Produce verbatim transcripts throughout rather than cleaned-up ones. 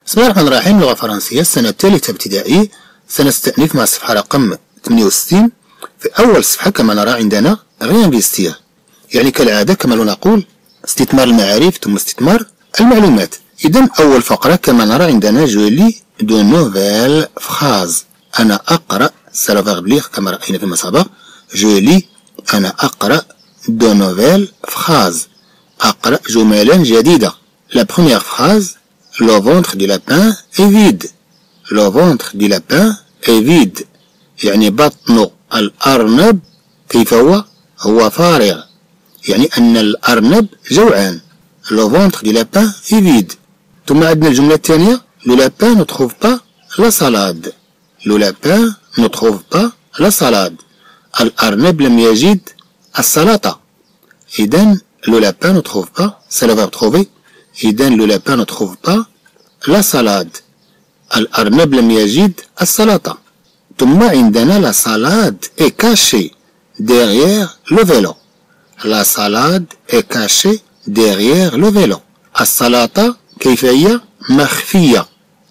بسم الله الرحمن الرحيم. لغة فرنسية السنة الثالثة ابتدائي. سنستأنف مع الصفحة رقم ثمانية وستين. في أول صفحة كما نرى عندنا réinvestir، يعني كالعادة كما نقول استثمار المعارف ثم استثمار المعلومات. إذا أول فقرة كما نرى عندنا جو لي دو نوفيل فراز، أنا أقرأ سي لو فيرب ليغ كما رأينا فيما سبق. جو لي أنا أقرأ دو نوفيل فراز، أقرأ جملا جديدة. La première phrase: le ventre du lapin est vide. Le ventre du lapin est vide، يعني بطن الأرنب كيف هو؟ هو فارغ، يعني أن الأرنب جوعان. Le ventre du lapin est vide. ثم عندنا الجملة الثانية: Le lapin ne trouve pas la salade. Le lapin ne trouve pas la salade. الأرنب لم يجد السلطة. إذن le lapin ne trouve pas، c'est le verbe trouver. إذن le lapin ne trouve pas la salade. الأرنب لم يجد السلطة. ثم عندنا la salade est cachée derrière le vélo. La salade est cachée derrière le vélo. السلطة كيف هي؟ مخفية.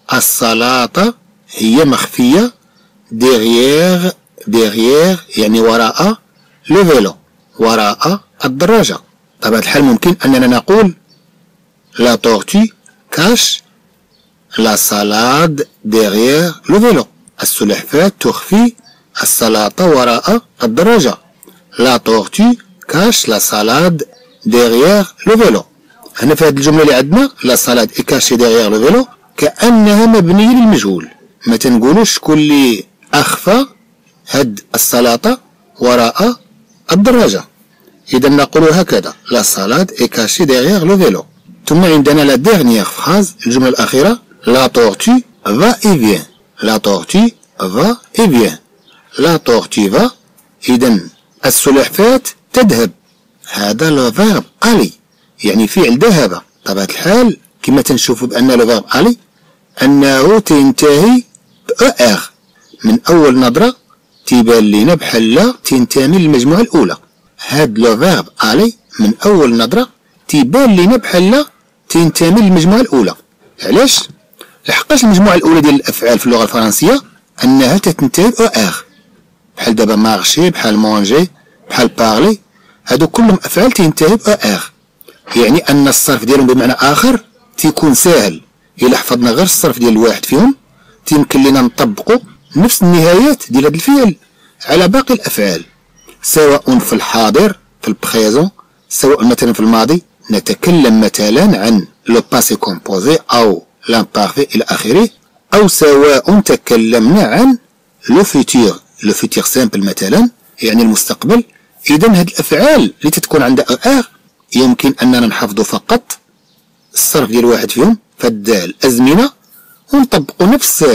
السلطة هي مخفية derrière derrière يعني وراء le vélo، وراء الدراجة. طبعا الحال ممكن أننا نقول La tortue cache la salade derrière le vélo. السلحفاة تخفي السلطة وراء الدراجة. La tortue cache la salade derrière le vélo. هنا في هذه الجملة اللي عندنا la salade est cachée derrière le vélo كأنها مبنية للمجهول، ما تنقولوش شكون اللي أخفى هاد السلطة وراء الدراجة. إذا نقول هكذا la salade est cachée derrière le vélo. ثم عندنا لا dernière phrase، الجملة الأخيرة: La tortue va et vient. La tortue va et vient. La tortue va، إذا السلحفاة تذهب. هذا لو فيرب aller، يعني فعل ذهب. طبيعة الحال كما تنشوفوا بأن لو فيرب aller أنه تنتهي ب er. من أول نظرة تيبان لينا بحال تنتمي للمجموعة الأولى. هاد لو فيرب aller من أول نظرة تيبان لينا بحال تنتمي للمجموعة الأولى. علاش؟ لحقاش المجموعة الأولى ديال الأفعال في اللغة الفرنسية أنها تتنتهي ب er، بحال دابا مارشي، بحال مونجي، بحال بارلي، هادو كلهم أفعال تنتهي ب er، يعني أن الصرف ديالهم بمعنى آخر تيكون ساهل. إلا حفظنا غير الصرف ديال الواحد فيهم تيمكن لينا نطبقوا نفس النهايات ديال هاد الفعل على باقي الأفعال، سواء في الحاضر في البريزون، سواء مثلا في الماضي نتكلم مثلا عن لو باسي كومبوزي أو لامبارفي إلى آخره، أو سواء تكلمنا عن لو فيتور لو فيتور سامبل مثلا يعني المستقبل. إذا هاد الأفعال اللي تتكون عندها ار يمكن أننا نحفظوا فقط الصرف ديال واحد فيهم فهاد الأزمنة ونطبقوا نفس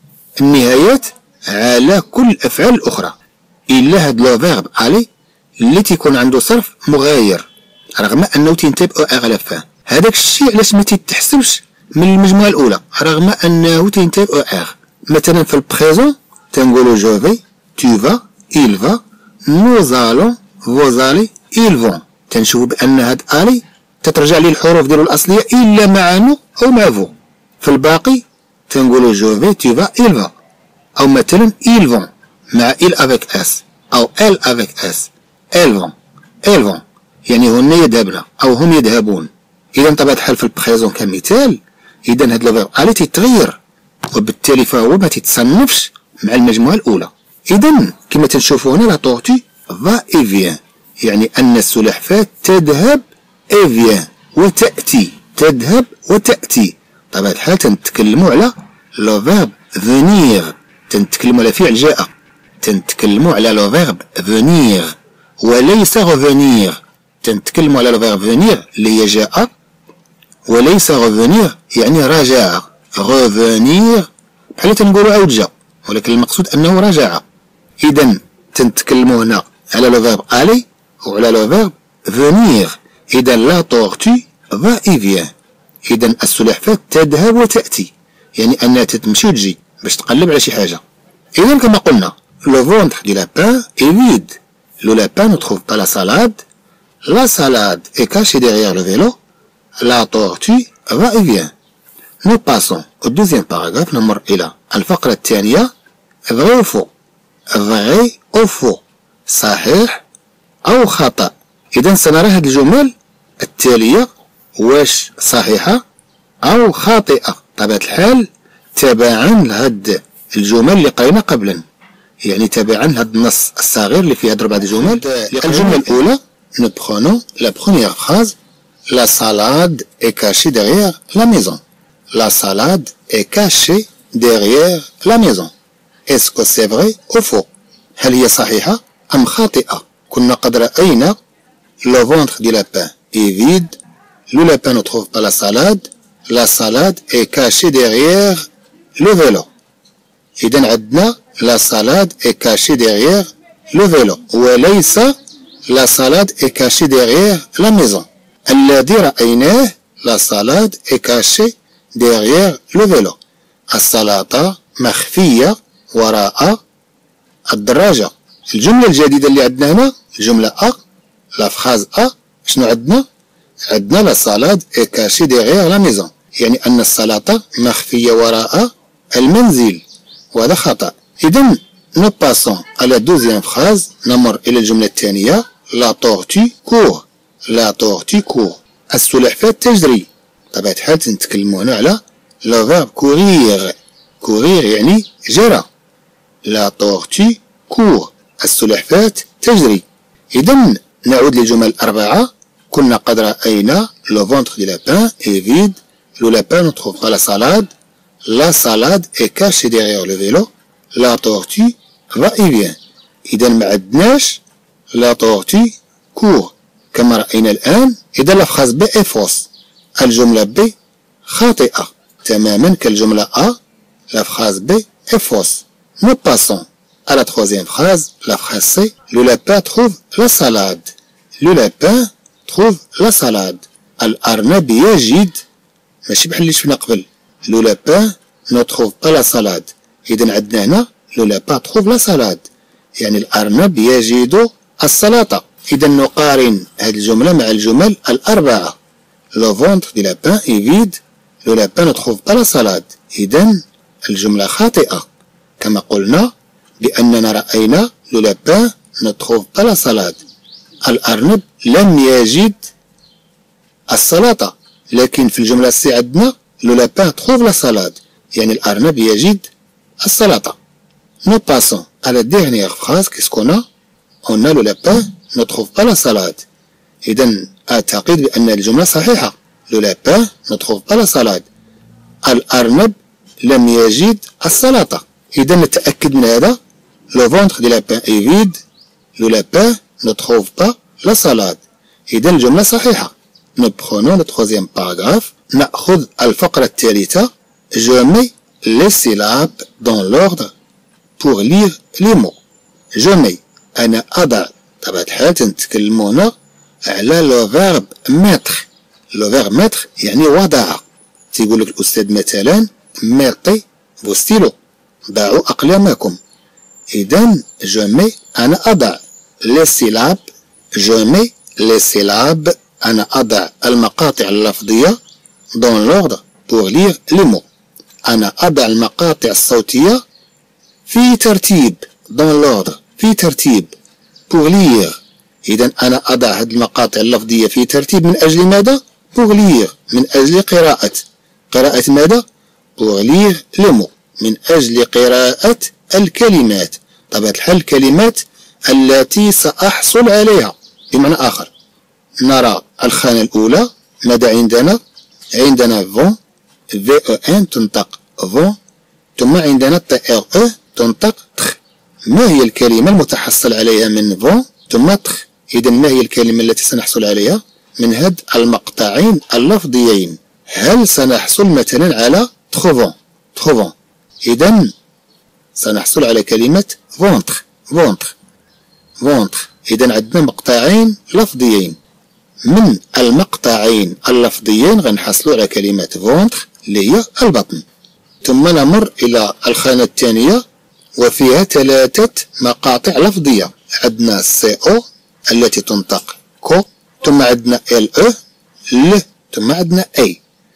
النهايات على كل الأفعال الأخرى، إلا هاد لو فيرب aller اللي تيكون عنده صرف مغاير رغم أنه تنتهي ب er على فاه. هذاك الشيء علاش ما تيتحسبش من المجموعة الأولى رغم أنه تنتهي ب er. مثلا في البريزون تنقولو جو في، tu vas، il va، nous allons، vous allez، ils vont. تنشوفو بأن هاد aller تترجع ليه الحروف ديالو الأصلية إلا مع نو أو مع فو. في الباقي تنقولو جو في، tu vas، il va، أو مثلا ils vont مع il avec s أو elle avec s، elles vont، elles vont يعني هن يذهبن أو هم يذهبون. إذا طبيعة الحال في البريزون كمثال، إذا هاد لو فيرب aller تيتغير وبالتالي فهو ما تيتصنفش مع المجموعة الأولى. إذا كما تنشوفوا هنا لا طورتي فا إي فيان، يعني أن السلحفاة تذهب إي فيان وتأتي، تذهب وتأتي. طبيعة الحال تنتكلموا على لو فيرب فونيغ، تنتكلموا على فعل جاء، تنتكلموا على لو فيرب فونيغ وليس غوفونيغ. تنتكلموا على لو فيرب فونيغ اللي هي جاء، وليس غوفونيغ يعني رجع. غوفونيغ بحال تنقولوا عاود جا، ولكن المقصود أنه رجع. إذا تنتكلموا هنا على لو فيرب aller وعلى لو فيرب فونيغ. إذا لا طورتي فا إي فيان، إذا السلحفاة تذهب وتأتي، يعني أنها تمشي وتجي باش تقلب على شي حاجة. إذا كما قلنا لو فونتر دي لابان إي فيد. Le lapin ne trouve pas la salade. La salade est cachée derrière le vélo. La tortue va et vient. Nous passons au deuxième paragraphe. نمر إلى الفقرة الثانية. vrai ou faux. vrai ou faux. صحيح أو خطأ. إذا سنرى هذه الجمل التالية واش صحيحة أو خاطئة. بطبيعة الحال تبعا لهاد الجمل اللي قرينا قبلا، يعني تبعا لهاد النص الصغير اللي فيه هاد ربعة الجمل. الجملة الأولى nous prenons la première phrase. La salade est cachée derrière la maison. La salade est cachée derrière la maison. Est-ce que c'est vrai ou faux؟ هل هي صحيحة أم خاطئة؟ كنا قد رأينا le ventre du lapin est vide. Le lapin ne trouve pas la salade. La salade est cachée derrière le vélo. إذن عندنا la salade est cachée derrière le vélo وليس la salade est cachée derrière la maison. الذي رأيناه la salade est cachée derrière le vélo. السلطة مخفية وراء الدراجة. الجملة الجديدة اللي عندنا هنا الجملة أ لا فراز أ شنو عندنا؟ عندنا la salade est cachée derrière la maison، يعني أن السلطة مخفية وراء المنزل، وهذا خطأ. إذن nous passons à la deuxième phrase. نمر إلى الجملة الثانية. la tortue court. la tortue court. السلحفاة تجري. بطبيعة الحال نتكلموا هنا على le verbe courir. courir يعني جرى. la tortue court. السلحفاة تجري. إذن نعود للجمل الأربعة. كنا قد رأينا le ventre du lapin est vide. le lapin ne trouve pas la salade. la salade est cachée derrière le vélo. la tortue va et vient. إذا ما عندناش la tortue court كما رأينا الآن. إذا la phrase B est fausse. الجملة B خاطئة تماما كالجملة A. la phrase B est fausse. Nous passons à la troisième phrase. La phrase C. le lapin trouve la salade. le lapin trouve la salade. الأرنب يجد ماشي بحال اللي شفنا قبل. le lapin ne trouve pas la salade. إذا عندنا هنا le lapin trouve la salade، يعني الأرنب يجد السلطة. إذا نقارن هذه الجملة مع الجمل الأربعة. le ventre du lapin est vide. le lapin ne trouve pas la salade. إذا الجملة خاطئة كما قلنا بأننا رأينا le lapin ne trouve pas la salade. الأرنب لم يجد السلطة، لكن في الجملة السي عندنا le lapin trouve la salade، يعني الأرنب يجد السلطة. Nous passons à la dernière phrase. Qu'est-ce qu'on a? On a le lapin ne trouve pas la salade. إذن أعتقد بأن الجملة صحيحة. le lapin ne trouve pas la salade. الأرنب لم يجد السلطة. إذا نتأكد من هذا. le ventre du lapin est vide. le lapin ne trouve pas la salade. إذا الجملة صحيحة. Nous prenons le troisième paragraphe. نأخذ الفقرة الثالثة. Je mets les syllabes dans l'ordre pour lire les mots. je mets أنا أضع. طبعا الحال نتكلموا هنا على لو فيرب ميتر. لو فيرب ميتر يعني وضع. تيقول لك الأستاذ مثلا ميتي فو ستيلو، ضعوا أقلامكم. إذا je mets أنا أضع les syllabes. je mets les syllabes أنا أضع المقاطع اللفظية dans l'ordre pour lire les mots. أنا أضع المقاطع الصوتية في ترتيب dans l'ordre في ترتيب pour lire. إذا أنا أضع هذه المقاطع اللفظية في ترتيب من أجل ماذا؟ pour lire من أجل قراءة. قراءة ماذا؟ pour lire les mots من أجل قراءة الكلمات. طبعا الحال الكلمات التي سأحصل عليها. بمعنى آخر نرى الخانة الأولى. ماذا عندنا؟ عندنا فون في او ان تنطق فون، ثم عندنا تي ار او تنطق تخ. ما هي الكلمة المتحصل عليها من فون ثم تخ؟ إذا ما هي الكلمة التي سنحصل عليها من هاد المقطعين اللفظيين؟ هل سنحصل مثلا على تخوفون تخوفون؟ إذا سنحصل على كلمة فونتر فونتر فونتر. إذا عندنا مقطعين لفظيين. من المقطعين اللفظيين غنحصلوا على كلمة فونتر اللي هي البطن. ثم نمر إلى الخانة الثانية وفيها ثلاثة مقاطع لفظية. عندنا سي او التي تنطق كو، ثم عندنا ال او ل، ثم عندنا اي.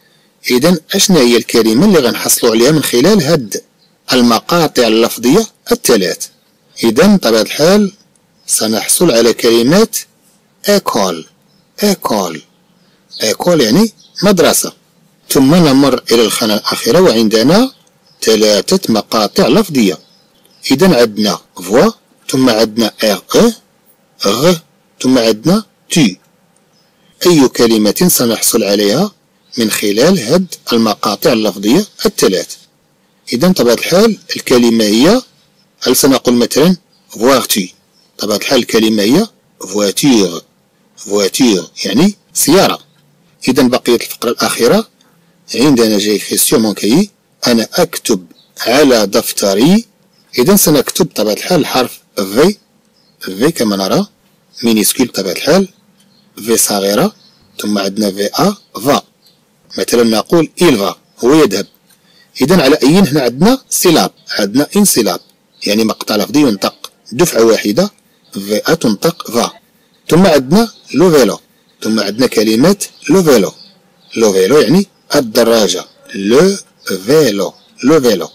إذن أشنا هي الكلمة اللي غنحصلوا عليها من خلال هاد المقاطع اللفظية الثلاث؟ إذن بطبيعة الحال سنحصل على كلمة école. école école يعني مدرسة. ثم نمر إلى الخانة الأخيرة وعندنا ثلاثة مقاطع لفظية. إذن عندنا فوا، ثم عندنا ار او غ، ثم عندنا تي. أي كلمة سنحصل عليها من خلال هاد المقاطع اللفظية الثلاث؟ إذن بطبيعة الحال الكلمة هي، هل سنقول مثلا فوارتي؟ بطبيعة الحال الكلمة هي فواتير. فواتير يعني سيارة. إذن بقية الفقرة الأخيرة عندنا جاي في سور مون كايي، أنا أكتب على دفتري. إذن سنكتب بطبيعة الحال الحرف في، في كما نرى مينيسكول بطبيعة الحال، في صغيرة، ثم عندنا في أ فا. مثلا نقول إل فا هو يذهب. إذن على أي هنا عندنا سيلاب، عندنا إن سيلاب يعني مقطع لفظي ينطق دفعة واحدة، في أ تنطق فا. ثم عندنا لو فيلو، ثم عندنا كلمة لو فيلو. لو فيلو يعني الدراجة، لو فيلو لو فيلو.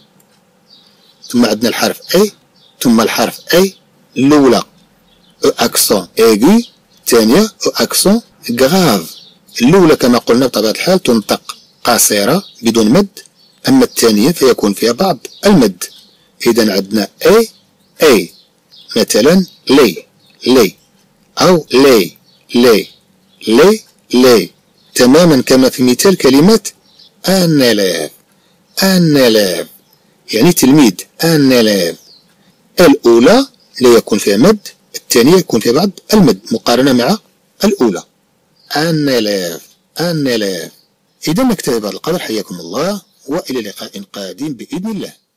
ثم عندنا الحرف اي، ثم الحرف اي الأولى او اكسون ايغو، الثانية او اكسون غراف. الأولى كما قلنا بطبيعة الحال تنطق قصيرة بدون مد، أما الثانية فيكون فيها بعض المد. إذا عندنا اي اي، مثلا لي لي أو لي لي لي لي، تماما كما في مثال كلمة ان élève. ان élève يعني تلميذ، ان élève. الأولى لا يكون فيها مد، الثانية يكون فيها بعض المد مقارنة مع الأولى. ان élève ان élève. إذا نكتفي بهذا القدر، حياكم الله وإلى لقاء قادم بإذن الله.